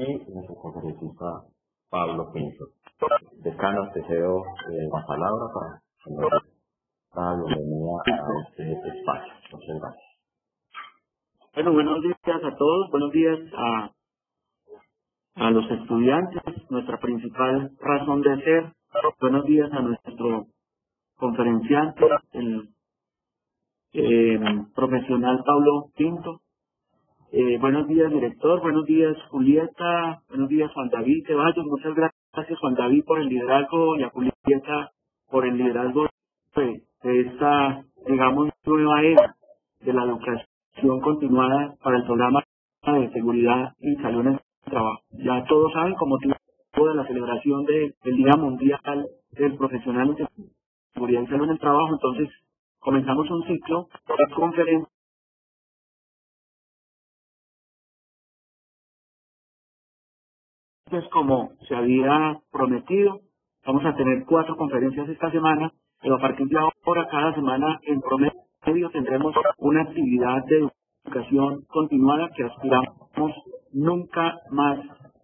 y nuestro conferencista Pablo Pinto. Decano, te cedo la palabra para dar la bienvenida a este espacio. Muchas gracias. Bueno, buenos días a todos, buenos días a los estudiantes, nuestra principal razón de ser. Buenos días a nuestro conferenciante, el profesional Pablo Pinto. Buenos días, director. Buenos días, Julieta. Buenos días, Juan David Ceballos. Muchas gracias, Juan David, por el liderazgo y a Julieta por el liderazgo de esta, digamos, nueva era de la educación continuada para el programa de seguridad y salud en el trabajo. Ya todos saben, como motivo de la celebración del Día Mundial del Profesional en Seguridad y Salud en el Trabajo, entonces comenzamos un ciclo de conferencias como se había prometido. Vamos a tener 4 conferencias esta semana, pero a partir de ahora, cada semana en promedio tendremos una actividad de educación continuada que aspiramos nunca más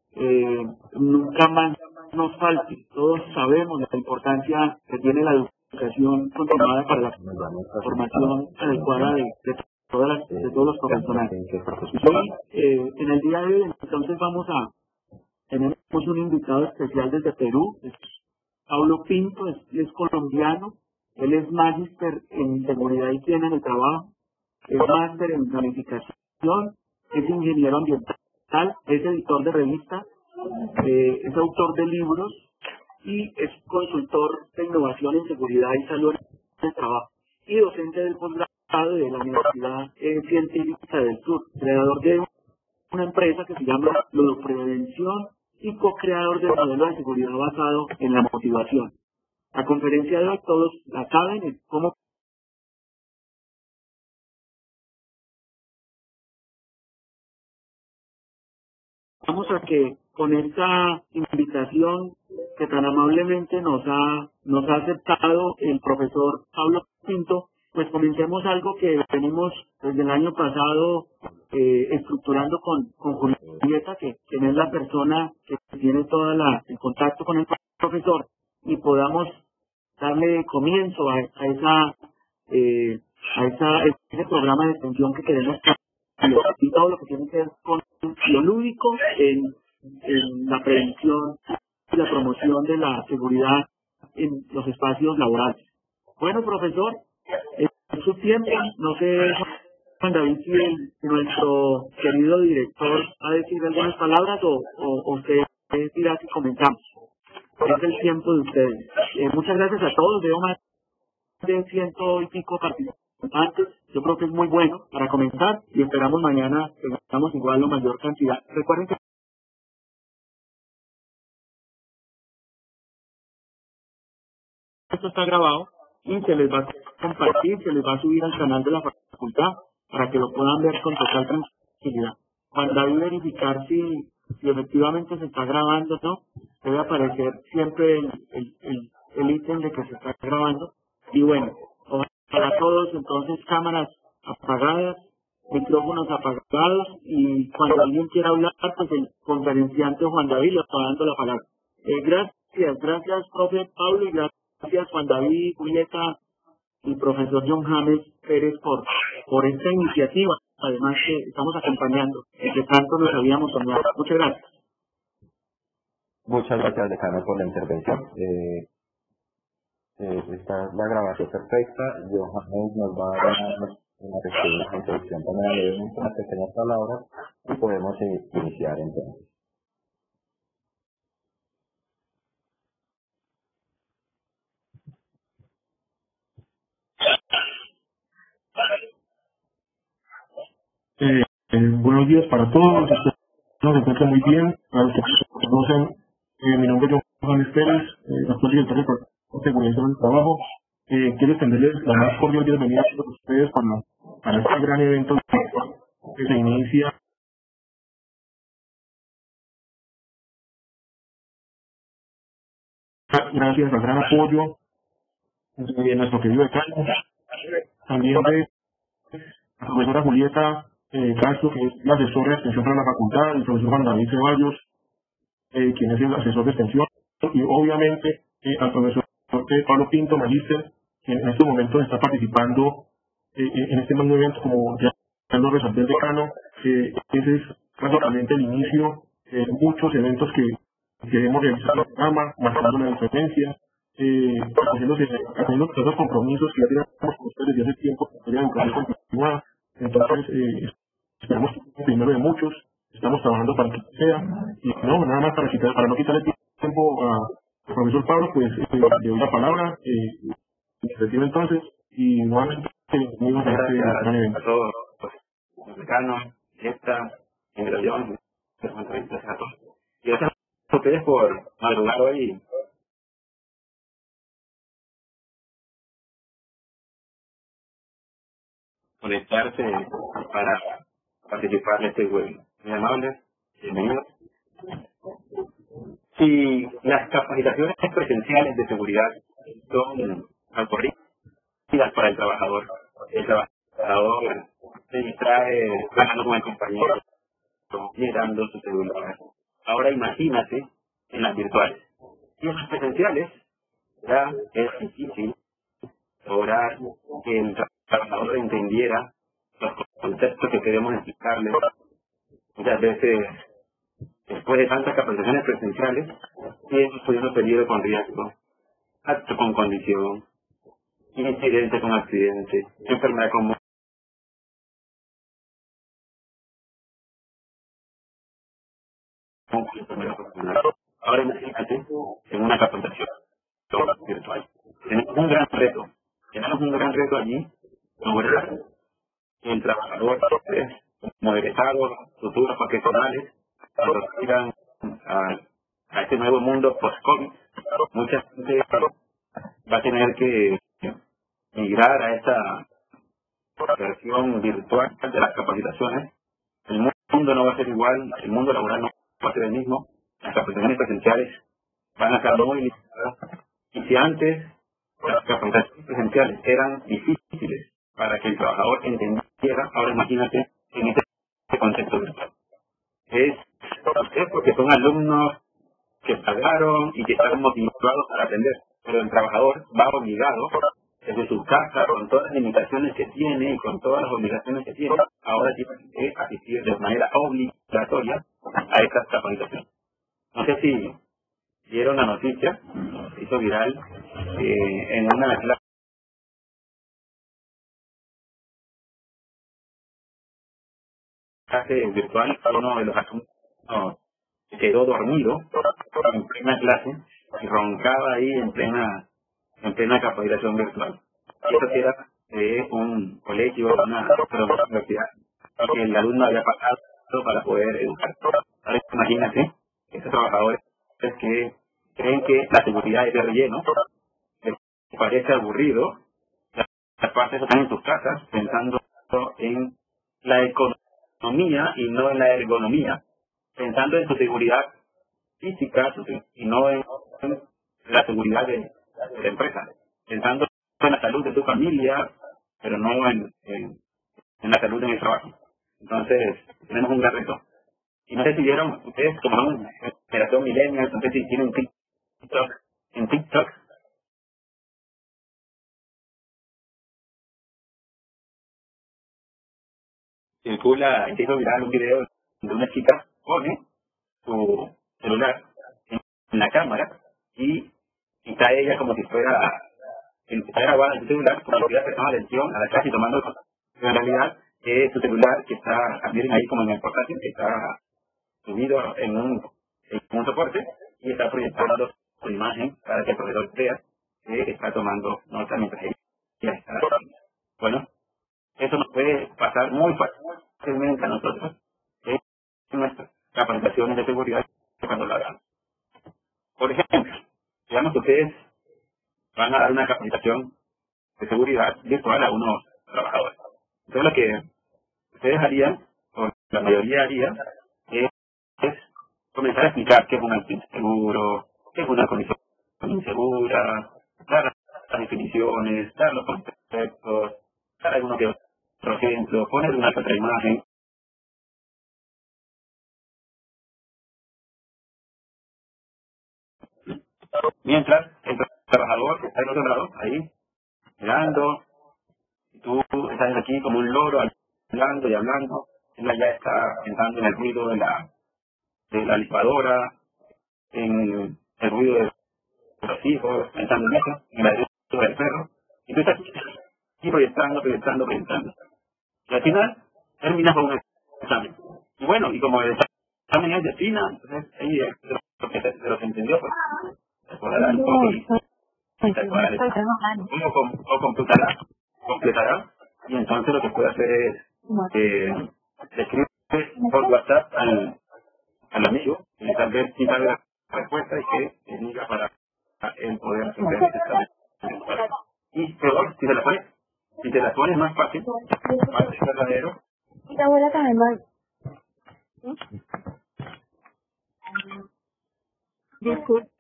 nos falte. Todos sabemos la importancia que tiene la educación continuada para la formación adecuada de todos los profesionales. Y en el día de hoy, entonces, tenemos un invitado especial desde Perú, es Pablo Pinto, es colombiano, él es magíster en seguridad y higiene en el trabajo, es máster en planificación, es ingeniero ambiental, es editor de revistas, es autor de libros y es consultor de innovación en seguridad y salud en el trabajo y docente del posgrado de la Universidad Científica del Sur, creador de una empresa que se llama Ludoprevención y co-creador del modelo de seguridad basado en la motivación. La conferencia de hoy todos la saben, es cómo vamos a que con esta invitación que tan amablemente nos ha aceptado el profesor Pablo Pinto, pues comencemos algo que venimos desde el año pasado estructurando con Julieta, quien es la persona que tiene todo el contacto con el profesor, y podamos darle comienzo a ese programa de extensión que queremos y todo lo que tiene que ver con lo lúdico en la prevención y la promoción de la seguridad en los espacios laborales. Bueno, profesor, en su tiempo, no sé, Juan David, si nuestro querido director va a decir algunas palabras o usted dirá si comenzamos. Es el tiempo de ustedes. Muchas gracias a todos, veo más de 100 y pico participantes. Yo creo que es muy bueno para comenzar y esperamos mañana que tengamos igual o mayor cantidad. Recuerden que esto está grabado y se les va a compartir, se les va a subir al canal de la facultad para que lo puedan ver con total tranquilidad. Cuando hay verificar si efectivamente se está grabando, ¿no? Debe aparecer siempre el ítem de que se está grabando. Y bueno, para todos, entonces, cámaras apagadas, micrófonos apagados, y cuando alguien quiera hablar, pues el conferenciante Juan David le está dando la palabra. Gracias, profe Pablo, y gracias, Juan David, Julieta y profesor John James Pérez por esta iniciativa, además que estamos acompañando, que tanto nos habíamos soñado. Muchas gracias. Muchas gracias, decano, por la intervención. Esta es la grabación perfecta. John James nos va a dar una introducción también, levemente unas pequeñas palabras y podemos iniciar entonces. Buenos días para todos, nos encuentran muy bien. Para los que conocen, mi nombre es John James Pérez, actual director de seguridad del trabajo. Quiero extenderles la más cordial bienvenida a todos ustedes para este gran evento que se inicia. Gracias al gran apoyo de nuestro querido decano, también de la profesora Julieta Castro, que es la asesora de extensión para la facultad, el profesor Juan David Ceballos, quien es el asesor de extensión, y obviamente al profesor Pablo Pinto, magíster, quien en estos momentos está participando en este magno evento, como ya lo resaltó el decano. Ese es prácticamente el inicio de muchos eventos que queremos realizar en el programa, marcando la diferencia, haciendo esos compromisos que ya tenemos con ustedes desde hace tiempo, que sería educación continuada. Entonces, esperamos que sea el primero de muchos, estamos trabajando para que sea, y no, nada más para no quitarle tiempo al profesor Pablo, pues le doy la palabra, recibo entonces, y nuevamente bienvenidos a este gran evento. A todos los decanos, integración, a todos. Y gracias a ustedes por madrugar hoy y conectarse para participar de este webinar. Muy amables, bienvenidos. Si las capacitaciones presenciales de seguridad son algoritmos para el trabajador se distrae hablando con el compañero, mirando su celular. Ahora imagínate en las virtuales. Y en las presenciales ya es difícil lograr que el trabajador entendiera los conceptos que queremos explicarle. Muchas veces, después de tantas capacitaciones presenciales, hemos podido peligro con riesgo, acto con condición, incidente con accidente, enfermedad con ahora imagínate en una capacitación virtual. Tenemos un gran reto allí, lograr que el trabajador, como egresados, futuros profesionales, cuando llegan a este nuevo mundo post-COVID, mucha gente va a tener que migrar a esta versión virtual de las capacitaciones. El mundo no va a ser igual, el mundo laboral no va a ser el mismo, las capacitaciones presenciales van a estar muy limitadas. Y si antes las capacitaciones presenciales eran difíciles para que el trabajador entendiera, ahora imagínate en este contexto virtual. Es porque son alumnos que pagaron y que están motivados para aprender, pero el trabajador va obligado desde su casa, con todas las limitaciones que tiene y con todas las obligaciones que tiene, ahora tiene que asistir de manera obligatoria a estas capacitaciones. No sé si vieron la noticia, se hizo viral en una clase virtual, uno de los alumnos quedó dormido en plena clase y roncaba ahí en plena capacitación virtual. Y eso que era de un colegio, una universidad, que el alumno había pagado para poder educar. Ahora imagínate, estos trabajadores que creen que la seguridad es de relleno, les parece aburrido, las partes están en sus casas pensando en la economía y no en la ergonomía, pensando en su seguridad física y no en la seguridad de la empresa, pensando en la salud de tu familia, pero no en la salud en el trabajo. Entonces, tenemos un gran reto. Y no sé si vieron, ustedes como son generación millennial, no sé si tienen TikTok. En TikTok circula, se hizo viral un video de una chica pone su celular en la cámara y está ella como si fuera está grabada en su celular, como si estuviera prestando atención a la clase y tomando cosas. Pero en realidad es su celular que está, miren ahí como en el portátil, que está subido en un soporte y está proyectando su imagen para que el profesor vea que está tomando nota mientras ella está. Bueno, eso nos puede pasar muy fácilmente a nosotros en nuestras capacitaciones de seguridad cuando lo hagamos. Por ejemplo, digamos que ustedes van a dar una capacitación de seguridad virtual a unos trabajadores. Entonces lo que ustedes harían, o la mayoría haría, es comenzar a explicar qué es un acto inseguro, qué es una condición insegura, dar las definiciones, dar los conceptos, dar algunos que otro ejemplo, poner una que otra imagen, Mientras el trabajador está al otro lado, ahí, mirando, y tú estás aquí como un loro, hablando y hablando, él ya está pensando en el ruido de la licuadora, en el ruido de los hijos, pensando en eso, en el ruido del perro, y tú estás aquí proyectando. Y al final, terminas con un examen. Y bueno, y como el examen es de fina, entonces ahí de lo que entendió, pues, se podrá dar un poco y se podrá el examen. O completará, y entonces lo que puede hacer es, le escribe por WhatsApp al amigo, y tal vez si sabe la respuesta y que le diga para el poder hacer ese examen. Y peor, si te la pones más fácil, verdadero. Y la abuela también va. Disculpe.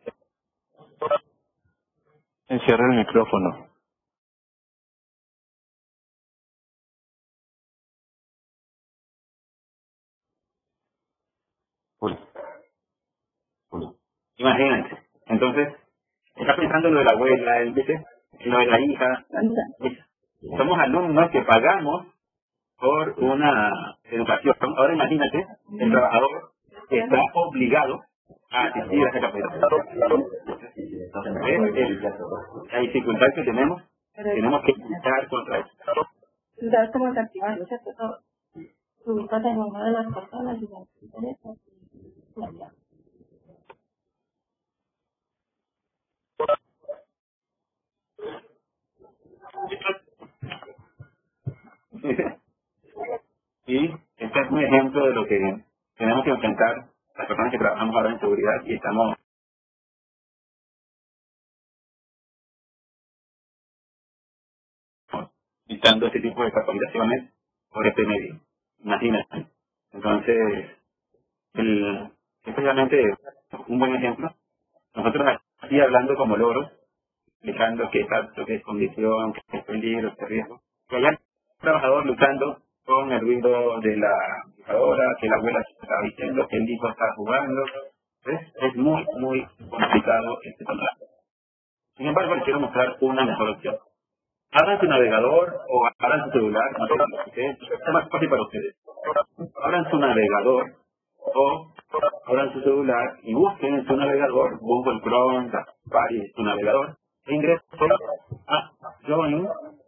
Encierra el micrófono. Imagínate. Entonces, está pensando en lo de la abuela, en lo de la hija. Somos alumnos que pagamos por una educación. Ahora imagínate, el trabajador está obligado a asistir a esa capacitación. La dificultad que tenemos que luchar contra eso. Tú sabes cómo se activa, ¿no? Tú ubicas en una de las personas y ya. Y este es un ejemplo de lo que tenemos que enfrentar las personas que trabajamos ahora en seguridad y estamos visitando este tipo de capacitaciones por este medio. Imagínate. Entonces, es precisamente un buen ejemplo. Nosotros aquí hablando como loros, explicando qué es acto, qué es condición, qué es peligro, qué es riesgo. Que haya un trabajador luchando con el ruido de la licuadora, que la abuela está diciendo, que el hijo está jugando. Es muy, muy complicado este contrato. Sin embargo, les quiero mostrar una mejor opción. Abran su navegador o abran su celular, no sé, es más fácil para ustedes. Abran su navegador o abran su celular y busquen en su navegador Google Chrome, Safari, su navegador, e ingresen a Join,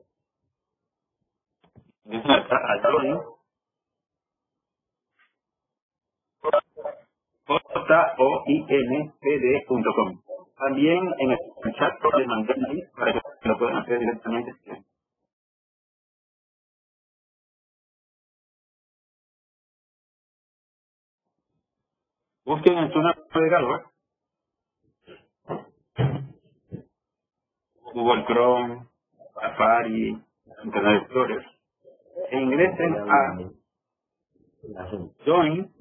joinpd.com. También en el chat les mandé el link para que lo puedan hacer directamente. Busquen en su navegador Google Chrome, Safari, Internet Explorer, e ingresen a Join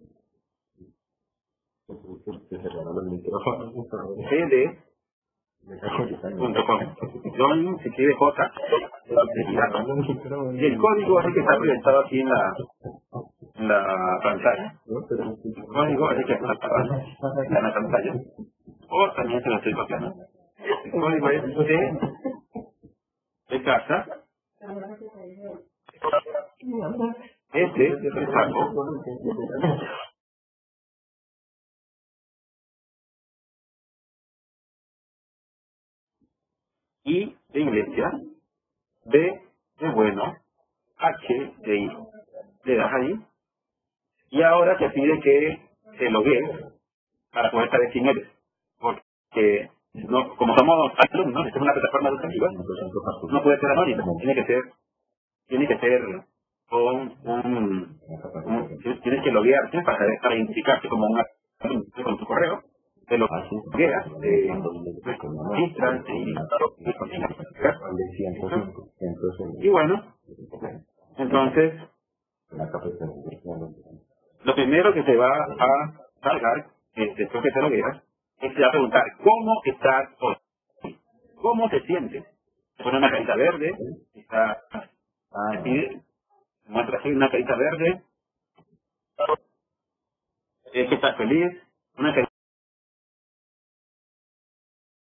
pd.com. Join se escribe J y el código es el que está proyectado aquí en la pantalla. El código es el que está en la pantalla. O también se lo estoy copiando. El código es de casa, de saco, I de iglesia, B de bueno, H de hijo. Le das ahí y ahora te pide que te loguees para poder saber quién eres. Porque no, como somos alumnos, esta es una plataforma educativa, no puede ser anónimo, tiene que ser tienes que loguearte para identificarte como un alumno con tu correo. Te lo logueas, te registras y bueno, entonces lo primero que te va a cargar después que te logueas es te va a preguntar ¿cómo estás hoy? ¿Cómo te sientes? Te pone una carita verde, muestra así una carita verde, es que estás feliz, una carita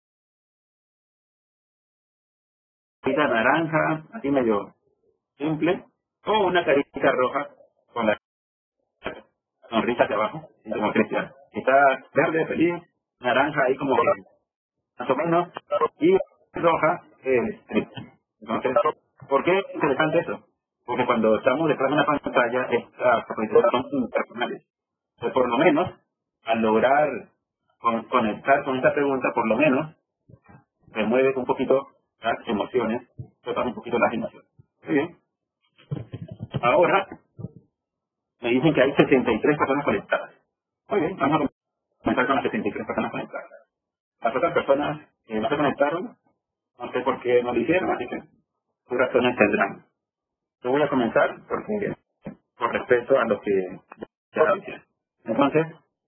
naranja, así medio simple, o una carita roja con la sonrisa hacia abajo, como cristiano. Está verde, feliz, naranja ahí como más o menos, y roja, triste. Entonces, ¿por qué es interesante eso? Porque cuando estamos detrás de una pantalla, estas proposiciones son impersonales. Entonces, por lo menos, al lograr conectar con esta pregunta, por lo menos, remueve un poquito las emociones, toca un poquito las emociones. Muy bien. Ahora, me dicen que hay 63 personas conectadas. Muy bien, vamos a comenzar con las 63 personas conectadas. Las otras personas que no se conectaron, no sé por qué no lo hicieron, así que sus razones tendrán. Yo voy a comenzar porque, por respeto a los que ya lo hicieron. Entonces,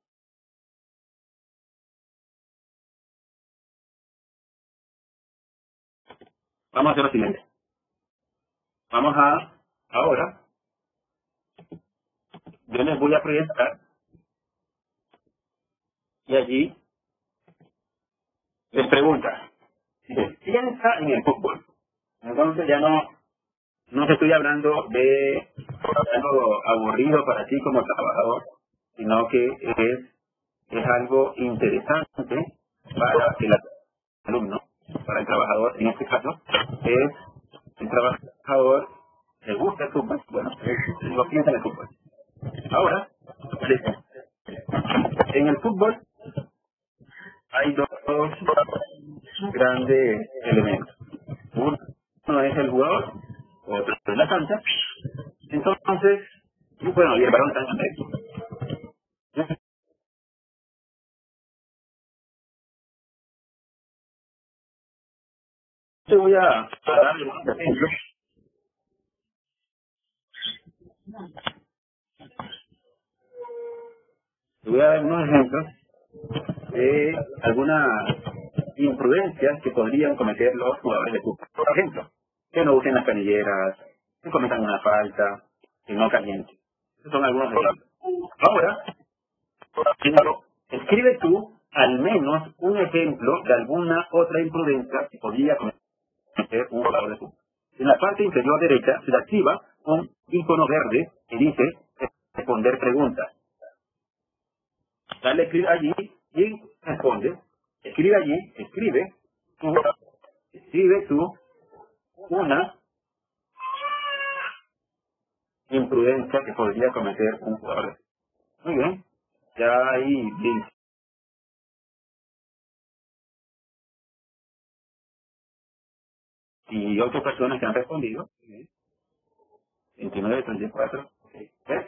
vamos a hacer lo siguiente. Ahora, yo les voy a proyectar y allí les pregunta, dice, piensa en el fútbol. Entonces ya no te estoy hablando de algo aburrido para ti como trabajador, sino que es algo interesante para el alumno, para el trabajador, en este caso, es el trabajador le gusta el fútbol, bueno, lo piensa en el fútbol. Ahora, en el fútbol hay dos grandes elementos. Uno es el jugador, otro es la cancha. Entonces, bueno, y el balón está en medio. Te voy a dar unos ejemplos. Te voy a dar unos ejemplos de algunas imprudencias que podrían cometer los jugadores de fútbol. Por ejemplo, que no usen las canilleras, que cometan una falta, que no calienten. Esos son algunos ejemplos. Ahora, escribe tú al menos un ejemplo de alguna otra imprudencia que podría cometer un jugador de fútbol. En la parte inferior derecha se le activa un icono verde que dice responder preguntas. Dale clic allí y responde. Escribe allí, escribe tú una imprudencia que podría cometer un jugador. Muy bien. Ya ahí dice. Y otras personas que han respondido. 29, 34. ¿Ves?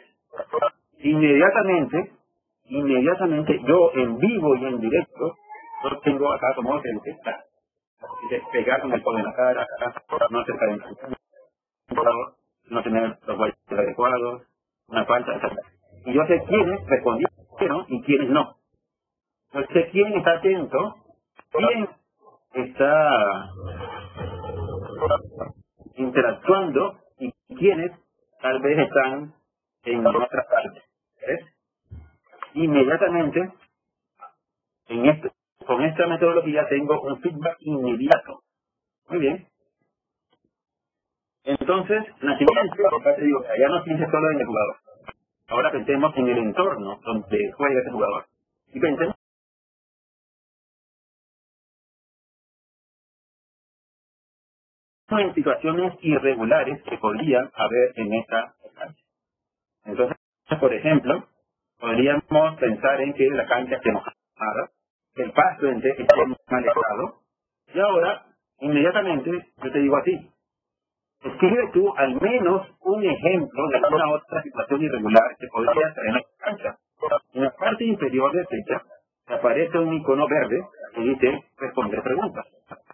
Inmediatamente, yo en vivo y en directo, yo tengo acá como docente, pegar con el codo en la cara, no hacer calentamiento, no tener los guayos adecuados, una falta, etc. Y yo sé quiénes respondieron y quiénes no. Yo sé quién está atento, quién está interactuando y quiénes tal vez están en otra parte. ¿Ves? Inmediatamente, con esta metodología tengo un feedback inmediato. Muy bien. Entonces, nacimiento, ya no pienses solo en el jugador. Ahora pensemos en el entorno donde juega ese jugador. Y pensemos en situaciones irregulares que podrían haber en esta cancha. Entonces, por ejemplo, podríamos pensar en que la cancha esté mojada, que el pasto esté mal estado, y ahora, inmediatamente, yo te digo así, escribe tú al menos un ejemplo de alguna otra situación irregular que podría estar en la cancha. En la parte inferior de derecha aparece un icono verde que dice responder preguntas.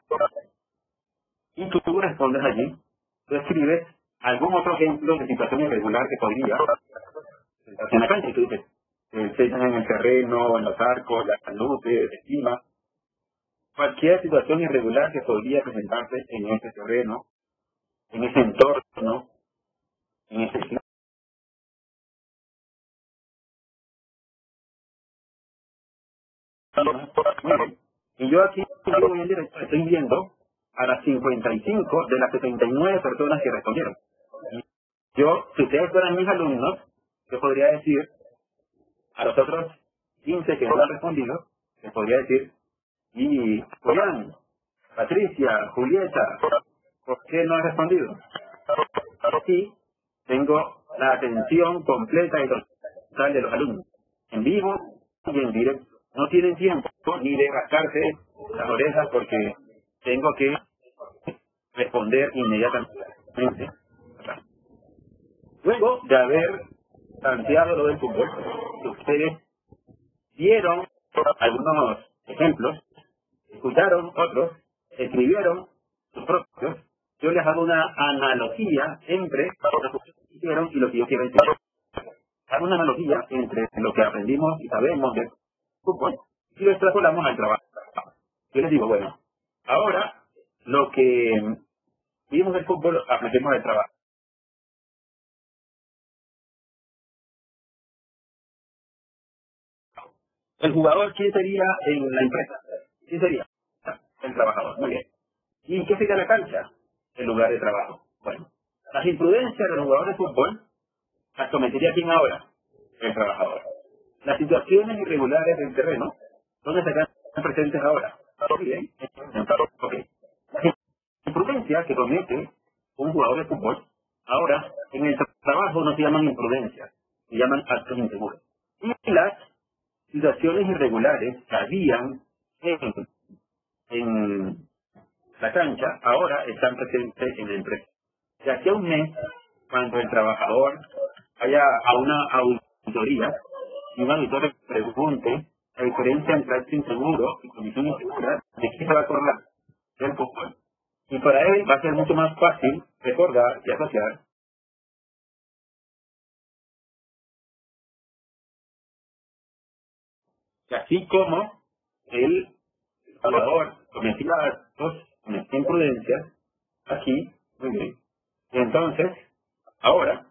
Y tú respondes allí, tú escribes algún otro ejemplo de situación irregular que podría estar en la cancha. Y tú dices, se echan en el terreno, en los arcos, las luces, encima. Cualquier situación irregular que podría presentarse en ese terreno, en ese entorno, en ese clima. Y yo aquí, estoy viendo a las 55 de las 79 personas que respondieron. Yo, si ustedes fueran mis alumnos, yo podría decir a los otros 15 que no han respondido, les podría decir, y Julián, Patricia, Julieta, ¿por qué no has respondido? Así tengo la atención completa y total de los alumnos, en vivo y en directo. No tienen tiempo ni de rascarse las orejas porque tengo que responder inmediatamente. Luego de haber planteado lo del fútbol, ustedes vieron algunos ejemplos, escucharon otros, escribieron sus propios. Yo les hago una analogía entre lo que hicieron y lo que yo quiero decir. Hago una analogía entre lo que aprendimos y sabemos del fútbol y lo extrapolamos al trabajo. Yo les digo, bueno, ahora lo que vimos del fútbol aprendemos del trabajo. El jugador, ¿quién sería en la empresa? ¿Quién sería? El trabajador. Muy bien. ¿Y qué sería la cancha? El lugar de trabajo. Bueno, las imprudencias del jugador de fútbol las cometería quién ahora? El trabajador. Las situaciones irregulares del terreno, ¿dónde se están presentes ahora? Muy bien. Ok. Las imprudencias que comete un jugador de fútbol, ahora en el trabajo no se llaman imprudencias, se llaman actos inseguros. Y las situaciones irregulares que habían en la cancha, ahora están presentes en la empresa. De aquí a un mes, cuando el trabajador vaya a una auditoría y un auditor le pregunte la diferencia entre acto inseguro y condición insegura, ¿de qué se va a acordar? Del fútbol. Y para él va a ser mucho más fácil recordar y asociar que así como el jugador cometía actos, cometía imprudencias, aquí, muy bien. Entonces, ahora,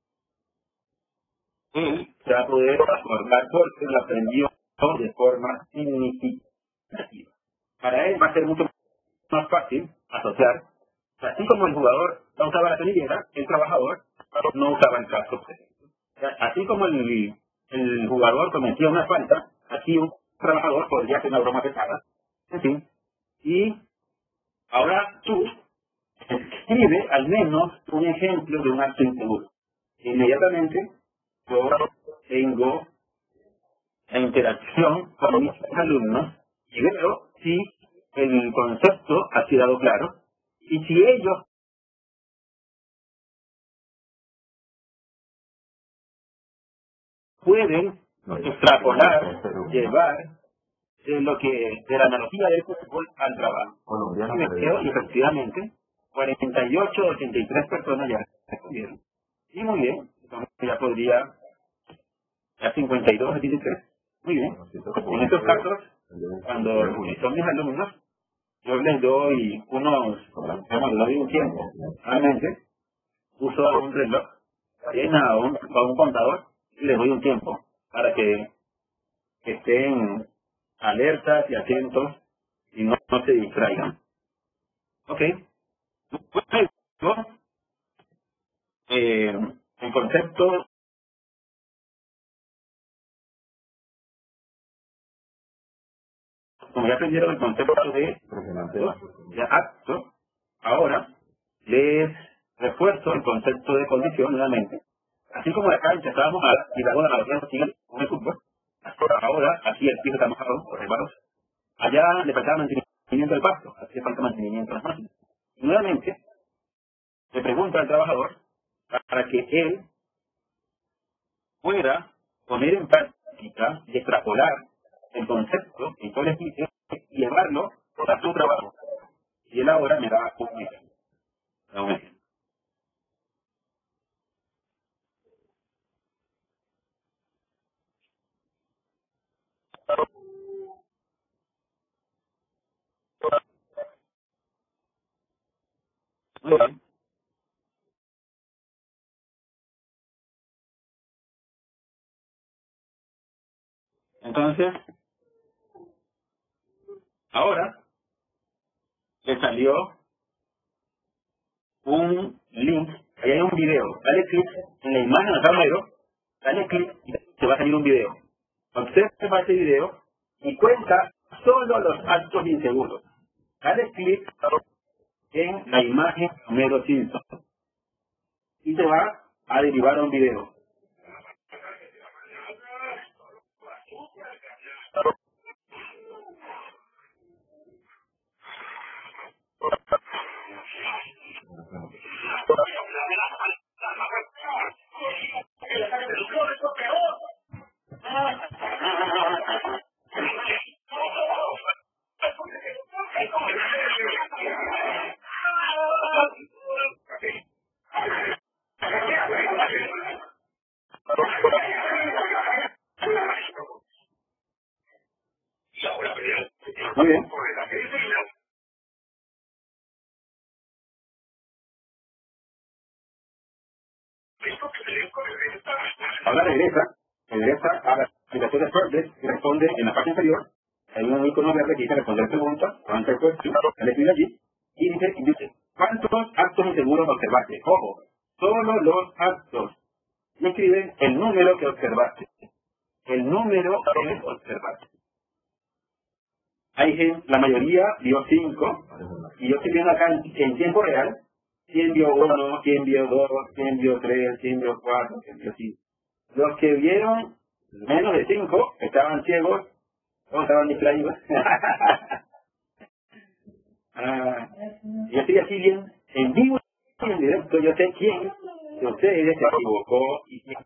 él se va a poder acordar porque lo aprendió de forma significativa. Para él va a ser mucho más fácil asociar, así como el jugador no usaba la canillera, el trabajador no usaba el casco. Así como el jugador cometía una falta, aquí un trabajador podría hacer una broma pesada. En fin. Y ahora tú escribe al menos un ejemplo de un acto inseguro. Inmediatamente yo tengo la interacción con mis alumnos y veo si el concepto ha quedado claro y si ellos pueden extrapolar, llevar lo que de la analogía del fútbol al trabajo. Y efectivamente 48 o 83 personas ya respondieron. Y muy bien, entonces ya podría, ya 52 o 83. Muy bien. En estos casos, cuando son mis alumnos, yo les doy les doy un tiempo. Realmente, uso un reloj, a un contador, y les doy un tiempo para que estén alertas y atentos y no se distraigan. Ok. Luego, el concepto, como ya aprendieron el concepto de acto, ahora les refuerzo el concepto de condición nuevamente. Así como la cancha estábamos y la bola la sigue con el fútbol, ahora aquí el piso está mojado por resbalos. Allá le faltaba mantenimiento del pasto, aquí le falta mantenimiento de las máquinas. Y nuevamente le pregunta al trabajador para que él pueda poner en práctica y extrapolar el concepto que yo le expliqué y llevarlo a su trabajo. Y él ahora me da un ejemplo. Muy bien. Entonces, ahora le salió un link, ahí hay un video, dale clic en la imagen del tablero, dale clic y te va a salir un video. Observa ese video y cuenta solo los actos inseguros. Dale clic en la imagen número 5 y te va a derivar a un video. Muy bien. Ahora regresa a la aplicación de Progress y responde en la parte inferior. Hay un icono verde que dice responder preguntas, answer question, le escribe allí y dice, ¿cuántos actos inseguros observaste? Ojo, solo los actos. Y escribe el número que observaste. El número que observaste. Hay gente, la mayoría vio 5, y yo estoy viendo acá en tiempo real, quién vio 1, quién vio 2, quién vio 3, quién vio 4, quién vio 5. Los que vieron menos de 5 estaban ciegos o estaban distraídos. Yo estoy aquí bien, en vivo y en directo, yo sé quién de ustedes se equivocó y quién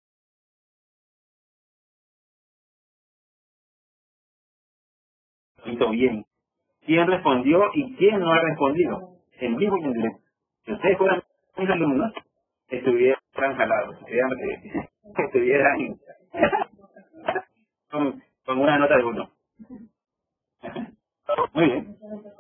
hizo bien. Quién respondió y quién no ha respondido. En vivo y en directo. Si ustedes fueran mis alumnos, estuvieran jalados, estuvieran con una nota de 1. Muy bien.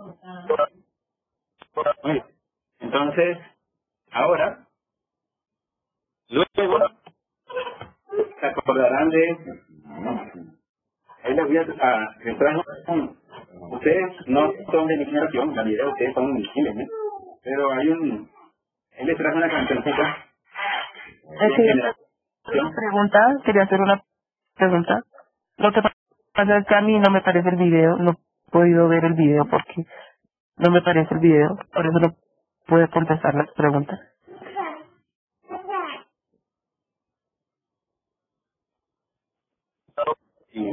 Muy bien. Entonces, ahora, luego, se acordarán de... Ahí les voy a entrar ustedes no son de mi generación, la mayoría de ustedes son millennials, pero hay un... Él les trajo una cancioncita. Quería hacer una pregunta. Lo que pasa es que a mí no me parece el video, no he podido ver el video porque no me parece el video, por eso no puedo contestar las preguntas. Y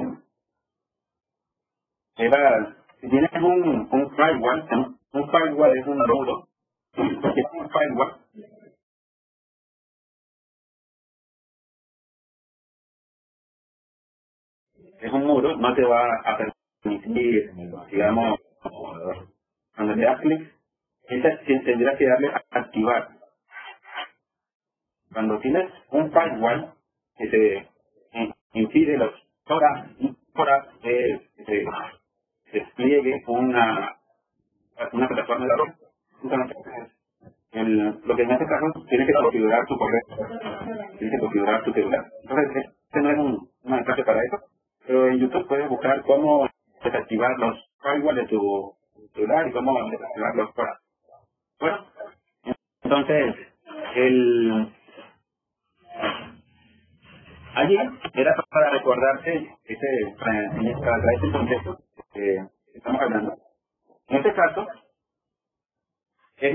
era, si tienes un firewall, ¿no? Un firewall es un muro, porque un firewall es un muro, no te va a permitir, digamos, cuando le das clic, tendrás que darle a activar. Cuando tienes un firewall que te impide los horas que se despliegue una plataforma de datos, entonces lo que en este caso tienes que configurar tu correo, tienes que configurar tu celular. Entonces, este no es un mensaje para eso, pero en YouTube puedes buscar cómo desactivar los firewalls de tu celular y cómo desactivarlos fuera. Bueno, entonces, allí era para recordarte para este contexto que estamos hablando. En este caso, es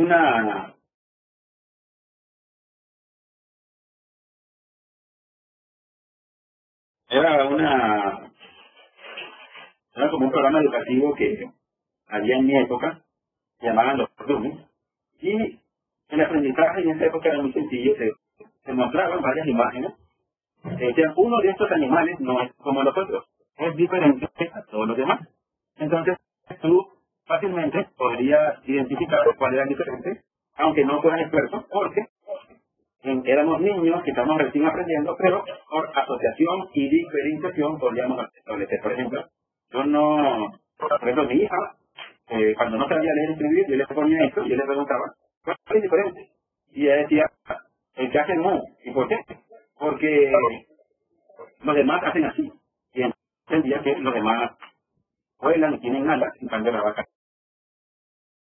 era como un programa educativo que había en mi época, se llamaban los dummies, y el aprendizaje en esa época era muy sencillo, se mostraban varias imágenes, decían, uno de estos animales no es como los otros, es diferente a todos los demás. Entonces, tú fácilmente podrías identificar cuáles eran diferentes, aunque no fueran expertos, porque éramos niños que estábamos recién aprendiendo, pero por asociación y diferenciación podríamos establecer. Por ejemplo, por ejemplo, mi hija, cuando no sabía leer y escribir, yo le ponía esto y yo le preguntaba, ¿cuál es diferente? Y ella decía, el que hace el mu. ¿Y por qué? Porque los demás hacen así. Y entendía que los demás vuelan y tienen alas, en cambio la vaca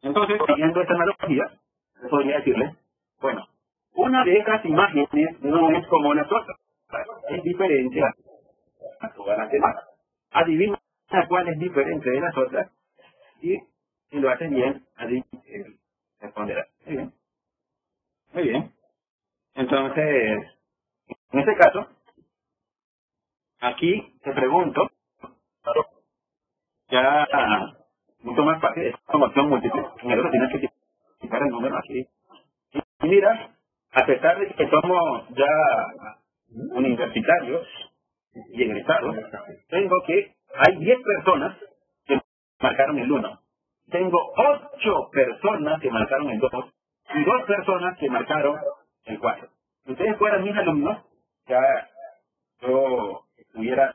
Entonces, siguiendo esta analogía, podría decirle, bueno, una de esas imágenes no es como las otras, es diferente a todas las demás. Adivina cuál es diferente de las otras y si lo haces bien, así responderás. Muy bien. Muy bien. Entonces, en este caso, aquí te pregunto, ya mucho más fácil, es como opción múltiple. En el otro tienes que quitar el número aquí. Y mira, a pesar de que somos ya universitarios y egresados, tengo que hay 10 personas que marcaron el 1. Tengo 8 personas que marcaron el 2 y 2 personas que marcaron el 4. Si ustedes fueran mis alumnos, ya yo estuviera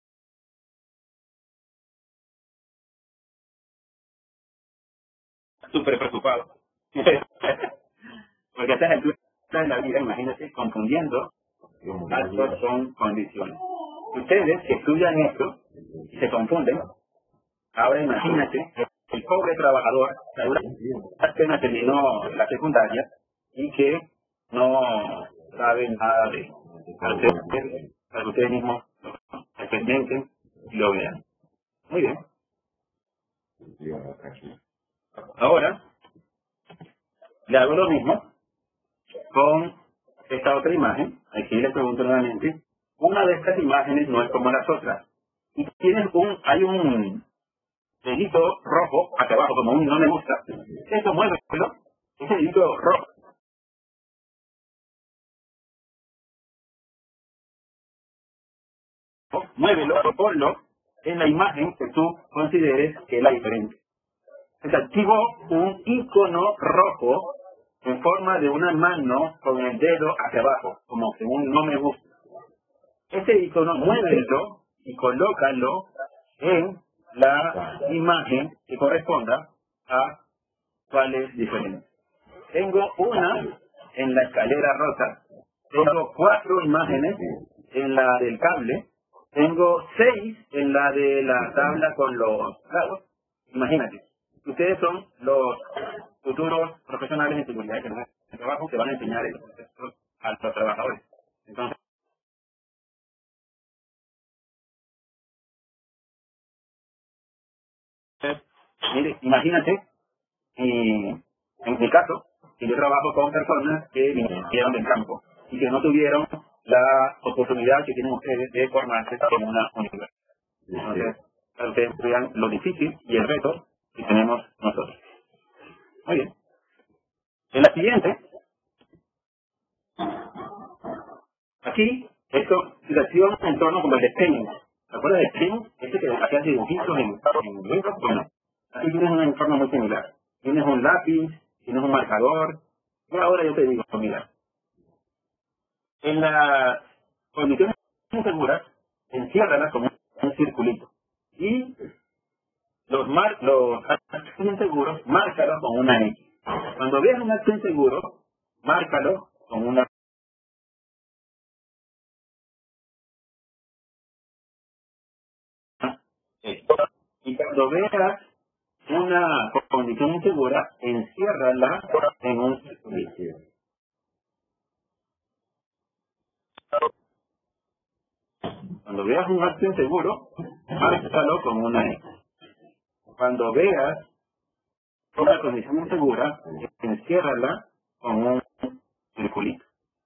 súper preocupado. Porque esta es el de la vida, imagínate, confundiendo actos con condiciones. Ustedes que estudian esto y se confunden, ahora imagínate el pobre trabajador que apenas terminó la secundaria y que no sabe nada de hacer para que ustedes mismos lo experimenten y lo vean. Muy bien. Ahora le hago lo mismo con esta otra imagen. Aquí les pregunto nuevamente, una de estas imágenes no es como las otras. Y hay un dedito rojo hacia abajo, como un no me gusta. Eso muévelo. Ese dedito rojo. Muévelo o ponlo en la imagen que tú consideres que es la diferente. Se activó un icono rojo en forma de una mano con el dedo hacia abajo, como que un no me gusta. Ese icono, muévelo y colócalo en la imagen que corresponda a cuál es diferente. Tengo una en la escalera rota, tengo 4 imágenes en la del cable, tengo 6 en la de la tabla con los lados. Imagínate, ustedes son los futuros profesionales en seguridad de trabajo que van a enseñar esto a los trabajadores. Entonces, mire, imagínate, en mi caso, que yo trabajo con personas que vinieron del campo y que no tuvieron la oportunidad que tienen ustedes de formarse en una universidad. Entonces, para que ustedes vean lo difícil y el reto que tenemos nosotros. Muy bien. En la siguiente, aquí, situación en torno como el de Penning. ¿Se acuerdas de Penning? Este que hacía dibujitos en Windows. Bueno, aquí tienes una forma muy similar. Tienes un lápiz, tienes un marcador. Y ahora yo te digo, mira, en las condiciones seguras, enciérralas como un circulito. Y los actos inseguros, márcalos con una X. Cuando veas un acto inseguro, márcalo con una X. Y cuando veas una condición insegura, enciérrala en un circulito. Cuando veas un acto inseguro, márcalo con una X. Cuando veas una condición insegura, enciérrala con un circulito.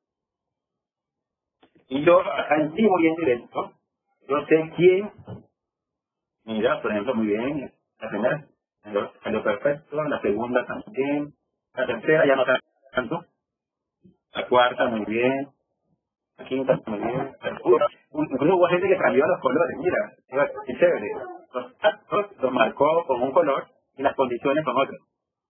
Y yo, acá en vivo y en directo, yo sé quién, mira, por ejemplo, muy bien, la primera salió perfecto, la segunda también, la tercera ya no tanto, la cuarta muy bien, la quinta muy bien, incluso hubo gente que cambió los colores, mira, qué chévere, los actos los marcó con un color y las condiciones con otro.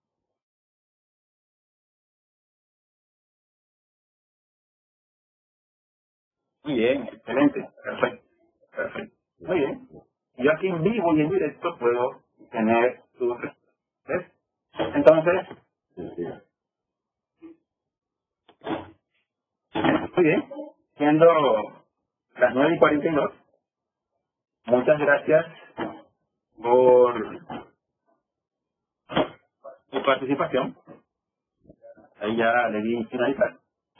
Muy bien, excelente, perfecto, perfecto. Muy bien. Yo aquí en vivo y en directo puedo tener sus respuestas. Entonces, muy bien, siendo las 9:42, muchas gracias por su participación. Ahí ya le di finalizar.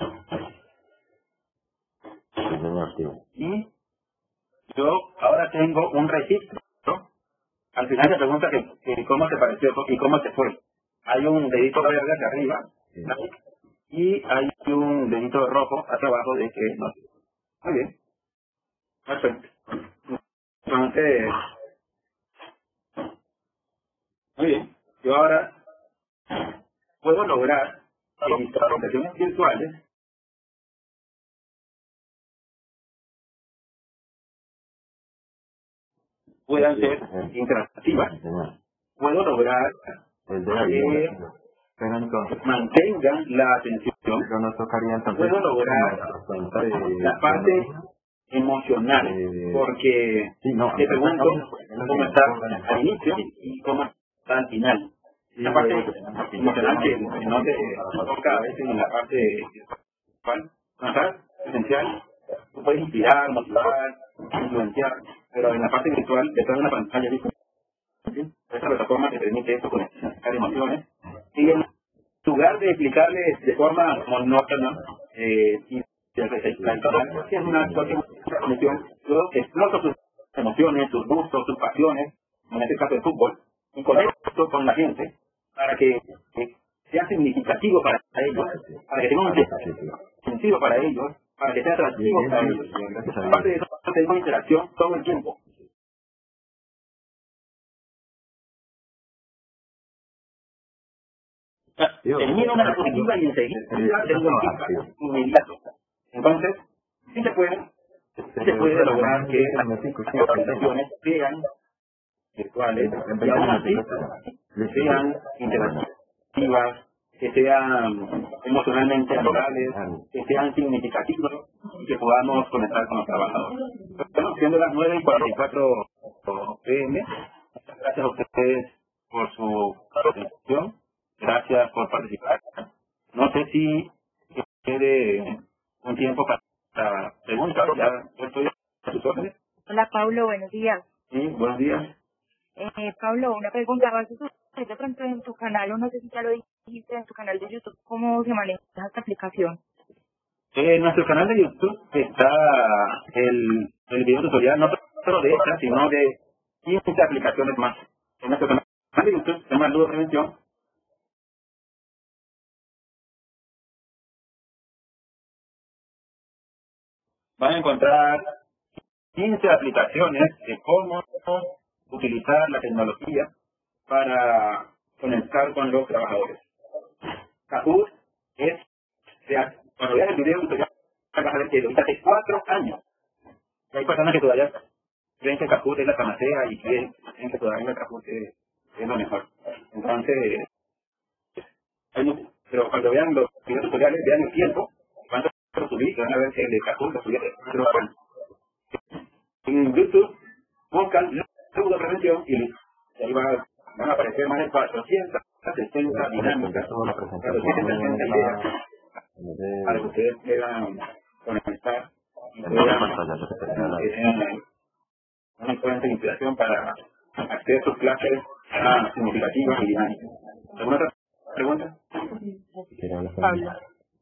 Y yo ahora tengo un registro. Al final se pregunta que cómo te pareció y cómo te fue. Hay un dedito verde hacia arriba, ¿sí? Y hay un dedito rojo hacia abajo de que no. Muy bien. Perfecto. Entonces, muy bien. Yo ahora puedo lograr que mis presentaciones virtuales puedan ser interactivas. Puedo lograr que mantengan la atención. Puedo lograr la parte emocional, porque te pregunto cómo está al inicio y cómo está al final. La parte emocional que no te toca a veces en la parte virtual, no está esencial. Tú puedes inspirar, motivar, influenciar, pero en la parte virtual, detrás de una pantalla, esta plataforma te permite eso, conectar emociones, y en lugar de explicarles de forma monótona y es una conexión, yo exploto sus emociones, sus gustos, sus pasiones, en este caso el fútbol, y conecto con la gente para que sea significativo para ellos, para que tenga un sentido para ellos, para que sea atractivo para ellos. Aparte de eso, tengo interacción todo el tiempo. Termino una diapositiva y enseguida tengo un feedback inmediato. Entonces, sí se puede lograr que las presentaciones sean virtuales y aún así sean interactivas, que sean emocionalmente amigables, que sean significativas y que podamos conectar con los trabajadores. Bueno, siendo las 9:44 p.m., gracias a ustedes por su atención. Gracias por participar. No sé si quede un tiempo para preguntas. Ya estoy a sus órdenes. Hola, Pablo, buenos días. Sí, buenos días. Pablo, una pregunta. ¿Vas a subir de pronto en tu canal, o no sé si ya lo dijiste, en tu canal de YouTube, cómo se maneja esta aplicación? En nuestro canal de YouTube está el video tutorial, no solo de esta, sino de 15 aplicaciones más. En nuestro canal de YouTube se llama Ludo Prevención. Van a encontrar 15 aplicaciones de cómo utilizar la tecnología para conectar con los trabajadores. Kahoot es, cuando veas el video tutorial, vas a ver que lo hice hace 4 años. Y hay personas que todavía creen que Kahoot es la panacea y creen que todavía Kahoot es lo mejor. Entonces, pero cuando vean los videos tutoriales, vean el tiempo, cuánto lo subí, van a ver que el de Kahoot lo subí hace 4 años. En YouTube buscan Ludo Prevención y ahí van a aparecer más de 460 dinámicas, 460 ideas para que ustedes puedan conectar y puedan tener una fuente de inspiración para hacer sus clases significativas y dinámicas. ¿Alguna otra pregunta? Pablo.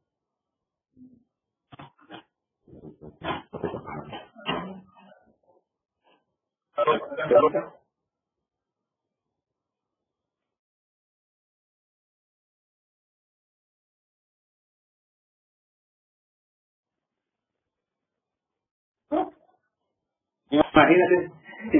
¿Pregunta? Imagínate.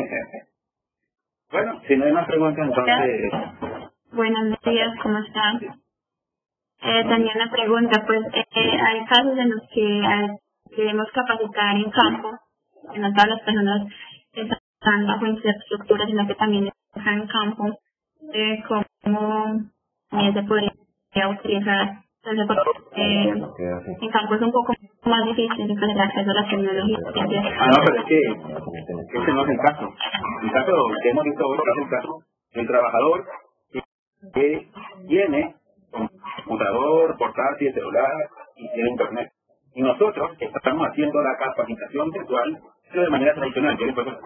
Bueno, si no hay más preguntas, entonces... Buenos días, ¿cómo están? Tenía una pregunta, pues hay casos en los que debemos capacitar en campo, que no todas las personas están bajo infraestructura, sino que también están en campo, cómo se podría utilizar. Entonces, en campo es un poco más difícil el acceso a la tecnología. No, pero es que ese no es el caso. El caso que hemos visto hoy es el caso del trabajador que tiene computador, portátil, celular y tiene internet. Y nosotros estamos haciendo la capacitación virtual, pero de manera tradicional.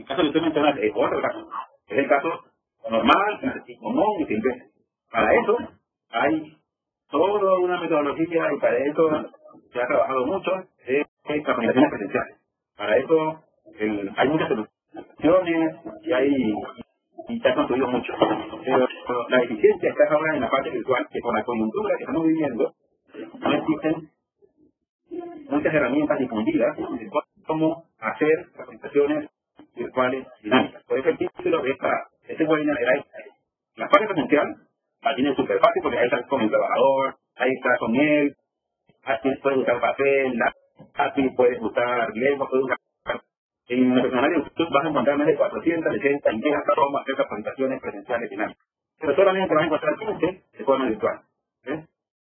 El caso que usted menciona es otro caso. Es el caso normal y común y simple. Para eso hay toda una metodología y para eso se ha trabajado mucho en capacitaciones presenciales. Para eso hay muchas soluciones y se ha construido mucho. Pero la eficiencia está ahora en la parte virtual, que con la coyuntura que estamos viviendo no existen muchas herramientas difundidas de cómo hacer capacitaciones virtuales dinámicas. Por eso el título de este webinar era la parte presencial. La tiene súper fácil porque ahí está con el trabajador, ahí está con él, aquí puedes usar papel, lápiz, puedes usar lengua, puedes usar... En el personal de YouTube vas a encontrar más de 460 ideas para cómo hacer capacitaciones presenciales dinámicas. Pero solamente vas a encontrar 15 de forma virtual. ¿Eh?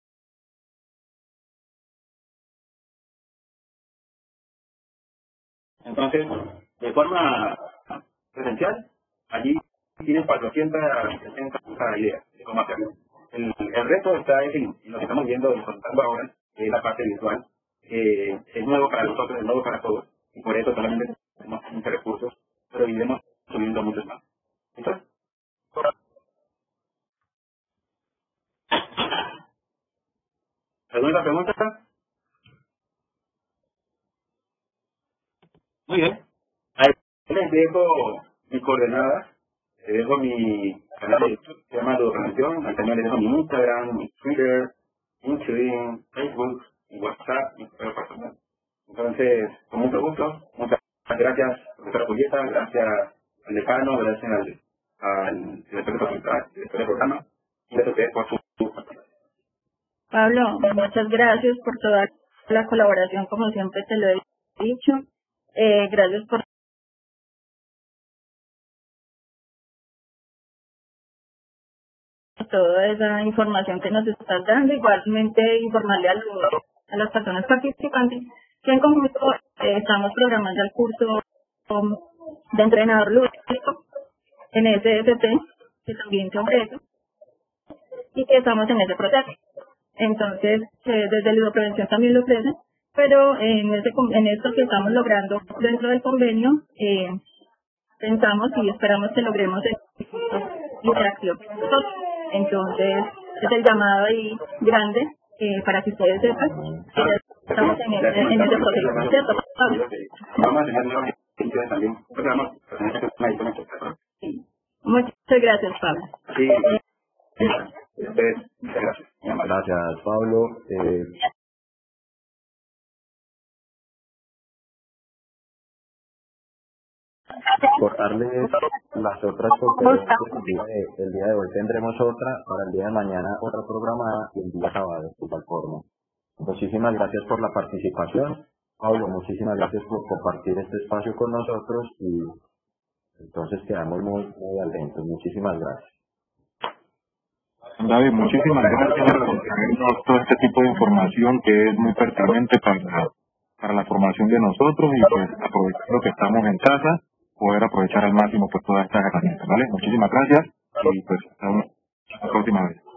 Entonces, de forma presencial, allí tienes 460 ideas de cómo hacerlo. El resto está en lo que estamos viendo y contando ahora, que es la parte virtual. Es nuevo para nosotros, es nuevo para todos. Y por eso solamente tenemos 15 recursos, pero iremos subiendo muchos más. ¿Entonces? ¿Alguna pregunta? Muy bien. Ahí les dejo mis coordenadas, les dejo mi canal de YouTube, se llama Educación, ahí también les dejo mi Instagram, mi Twitter, LinkedIn, Facebook, mi WhatsApp, mi correo personal. Entonces, con mucho gusto, muchas gracias, profesora Julieta, gracias al decano, gracias al director del programa, y gracias a ustedes por su participación. Pablo, muchas gracias por toda la colaboración, como siempre te lo he dicho. Gracias por toda esa información que nos estás dando. Igualmente, informarle a las personas participantes que en conjunto estamos programando el curso de entrenador lúdico en SST, que también se ofrece, y que estamos en ese proceso. Entonces, desde Ludoprevención también lo ofrece, pero en esto que estamos logrando dentro del convenio, pensamos y esperamos que logremos interacción con nosotros. Entonces, es el llamado ahí grande para que ustedes sepan que ya estamos en ese proceso, ¿cierto, Pablo? Vamos a tener nuevas ediciones también, programas, Muchas gracias, Pablo. Sí, muchas gracias. Gracias, Pablo. Cortarles las otras conferencias el día de hoy tendremos otra, para el día de mañana otra programada y el día sábado de igual forma. Muchísimas gracias por la participación, Pablo, muchísimas gracias por compartir este espacio con nosotros y entonces quedamos muy atentos. Muchísimas gracias. David, muchísimas gracias por traernos todo este tipo de información que es muy pertinente para la formación de nosotros y pues aprovechando que estamos en casa, poder aprovechar al máximo pues todas estas herramientas, ¿vale? Muchísimas gracias y pues hasta una próxima vez.